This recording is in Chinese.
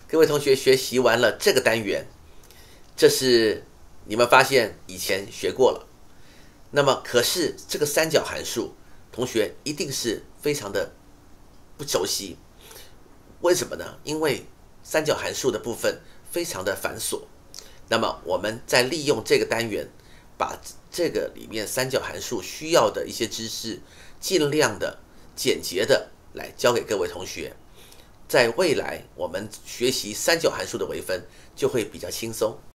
各位同学学习完了这个单元，这是你们发现以前学过了。那么可是这个三角函数，同学一定是非常的不熟悉。为什么呢？因为三角函数的部分非常的繁琐。那么我们再利用这个单元，把这个里面三角函数需要的一些知识，尽量的简洁的来教给各位同学。在未来我们学习三角函数的微分就会比较轻松。